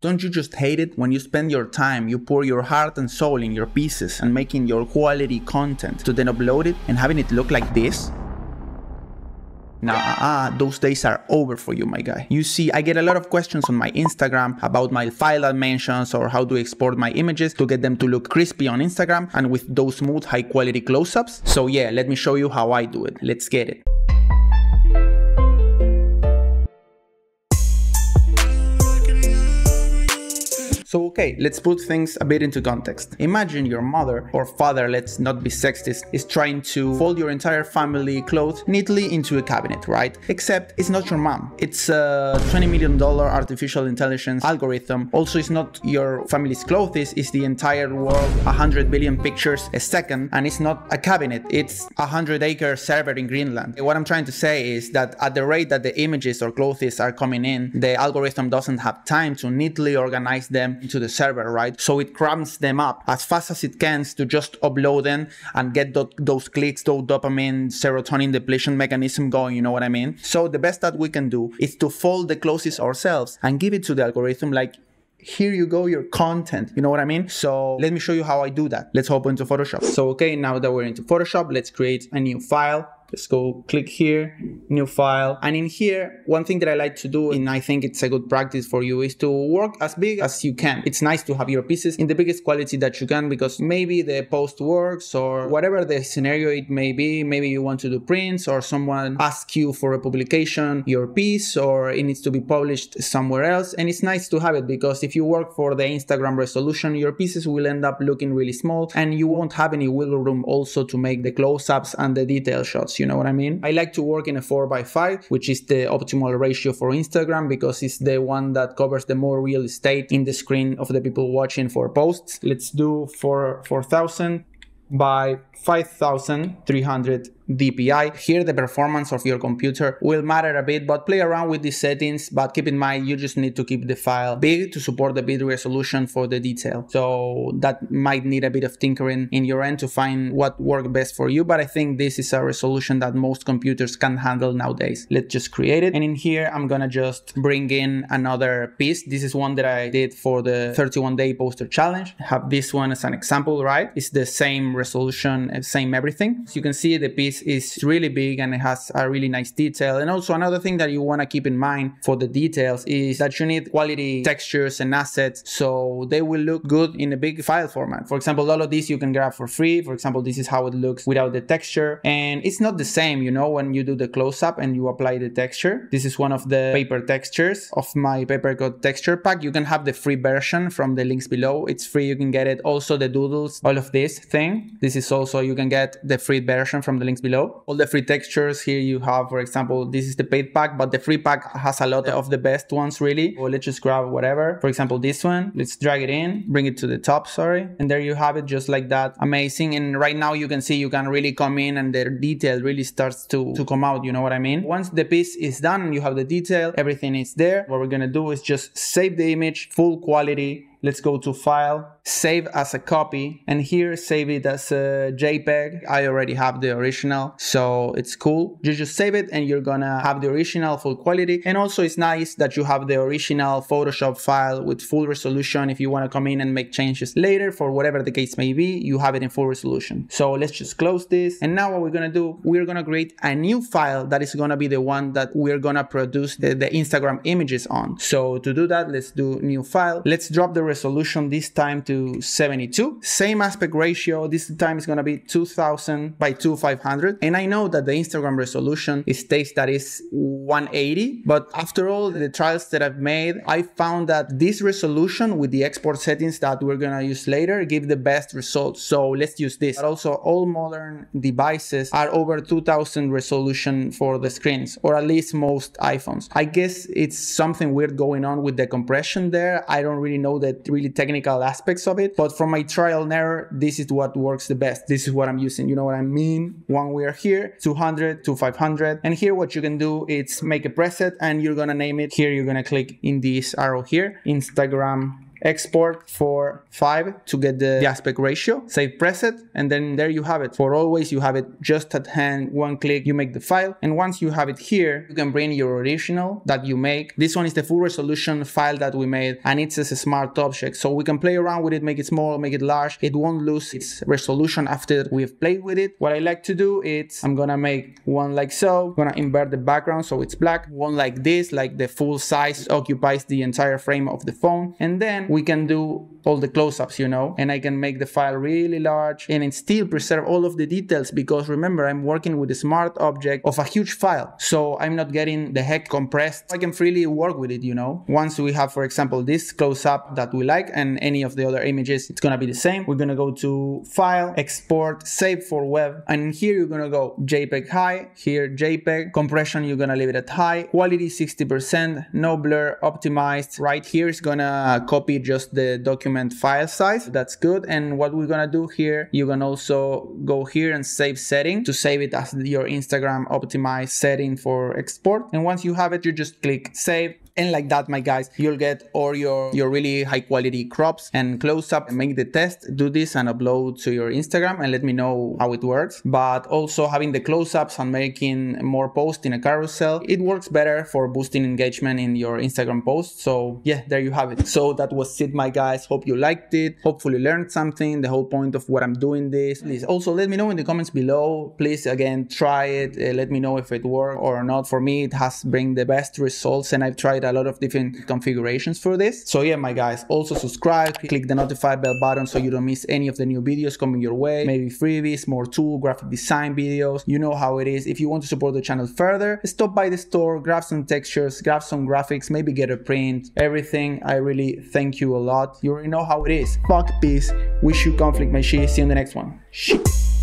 Don't you just hate it when you spend your time, you pour your heart and soul in your pieces and making your quality content to then upload it and having it look like this? Now, those days are over for you, my guy. You see, I get a lot of questions on my Instagram about my file dimensions or how to export my images to get them to look crispy on Instagram and with those smooth, high quality close-ups. So yeah, let me show you how I do it. Let's get it. So okay, let's put things a bit into context. Imagine your mother or father, let's not be sexist, is trying to fold your entire family clothes neatly into a cabinet, right? Except it's not your mom. It's a $20 million artificial intelligence algorithm. Also, it's not your family's clothes, it's the entire world, 100 billion pictures a second, and it's not a cabinet, it's a 100-acre server in Greenland. What I'm trying to say is that at the rate that the images or clothes are coming in, the algorithm doesn't have time to neatly organize them into the server, right? So it cramps them up as fast as it can to just upload them and get those clicks, those dopamine, serotonin depletion mechanism going, you know what I mean? So the best that we can do is to fold the clothes ourselves and give it to the algorithm like, here you go, your content, you know what I mean? So let me show you how I do that. Let's hop into Photoshop. So okay, now that we're into Photoshop, let's create a new file. Let's go click here, new file. And in here, one thing that I like to do, and I think it's a good practice for you, is to work as big as you can. It's nice to have your pieces in the biggest quality that you can, because maybe the post works or whatever the scenario it may be. Maybe you want to do prints or someone asks you for a publication, your piece, or it needs to be published somewhere else. And it's nice to have it because if you work for the Instagram resolution, your pieces will end up looking really small and you won't have any wiggle room also to make the close-ups and the detail shots. You know what I mean? I like to work in a 4:5, which is the optimal ratio for Instagram because it's the one that covers the more real estate in the screen of the people watching for posts. Let's do 4,000 by 5,300 dpi. Here the performance of your computer will matter a bit, but play around with these settings, but keep in mind you just need to keep the file big to support the bit resolution for the detail. So that might need a bit of tinkering in your end to find what works best for you, but I think this is a resolution that most computers can handle nowadays. Let's just create it, and in here I'm gonna just bring in another piece. This is one that I did for the 31-day poster challenge. I have this one as an example, right? It's the same resolution, same everything. So you can see the piece is really big and it has a really nice detail. And also another thing that you want to keep in mind for the details is that you need quality textures and assets so they will look good in a big file format. For example, all of these you can grab for free. For example, this is how it looks without the texture, and it's not the same, you know, when you do the close-up and you apply the texture. This is one of the paper textures of my Papercut texture pack. You can have the free version from the links below. It's free, you can get it. Also the doodles, all of this thing. This is also, you can get the free version from the links below. All the free textures here you have, for example, this is the paid pack, but the free pack has a lot of the best ones really. Or let's just grab whatever. For example, this one, let's drag it in, bring it to the top, sorry. And there you have it, just like that. Amazing. And right now you can see you can really come in and the detail really starts to come out, you know what I mean? Once the piece is done and you have the detail, everything is there. What we're gonna do is just save the image, full quality. Let's go to File, Save as a Copy, and here save it as a JPEG. I already have the original, so it's cool. You just save it and you're gonna have the original full quality. And also it's nice that you have the original Photoshop file with full resolution. If you wanna come in and make changes later, for whatever the case may be, you have it in full resolution. So let's just close this. And now what we're gonna do, we're gonna create a new file that is gonna be the one that we're gonna produce the Instagram images on. So to do that, let's do new file. Let's drop the resolution this time to 72. Same aspect ratio, this time is gonna be 2000 by 2500. And I know that the Instagram resolution states that is 180, but after all the trials that I've made, I found that this resolution with the export settings that we're gonna use later give the best results. So let's use this. But also all modern devices are over 2000 resolution for the screens, or at least most iPhones. I guess it's something weird going on with the compression there. I don't really know the really technical aspects of it, but from my trial and error, this is what works the best. This is what I'm using, you know what I mean? When we are here, 200 to 500, and here what you can do is make a preset and you're gonna name it. Here you're gonna click in this arrow here, Instagram export for 5 to get the aspect ratio, save preset, and then there you have it. For always, you have it just at hand, one click, you make the file. And once you have it here, you can bring your original that you make. This one is the full resolution file that we made, and it's a smart object. So we can play around with it, make it small, make it large. It won't lose its resolution after we've played with it. What I like to do is I'm gonna make one like so, I'm gonna invert the background so it's black, one like this, like the full size occupies the entire frame of the phone. And then we can do all the close-ups, you know, and I can make the file really large and it still preserve all of the details, because remember, I'm working with a smart object of a huge file, so I'm not getting the heck compressed. I can freely work with it, you know. Once we have, for example, this close-up that we like and any of the other images, it's gonna be the same. We're gonna go to File, Export, Save for Web, and here you're gonna go JPEG high, here JPEG, compression you're gonna leave it at high, quality 60%, no blur, optimized. Right here is gonna copy just the document file size, that's good. And what we're gonna do here, you can also go here and save setting to save it as your Instagram optimized setting for export. And once you have it, you just click save. And like that, my guys, you'll get all your really high quality crops and close up. Make the test, do this and upload to your Instagram and let me know how it works. But also having the close-ups and making more posts in a carousel, it works better for boosting engagement in your Instagram posts. So yeah, there you have it. So that was it, my guys. Hope you liked it. Hopefully learned something, the whole point of what I'm doing this. Please also let me know in the comments below. Please, again, try it. Let me know if it worked or not. For me, it has bring the best results, and I've tried a lot of different configurations for this. So yeah, my guys, also subscribe, click the notify bell button so you don't miss any of the new videos coming your way, maybe freebies, more tool, graphic design videos. You know how it is. If you want to support the channel further, stop by the store, grab some textures, grab some graphics, maybe get a print, everything. I really thank you a lot. You already know how it is. Fuck peace. Wish you conflict, my shit. See you in the next one. Shit.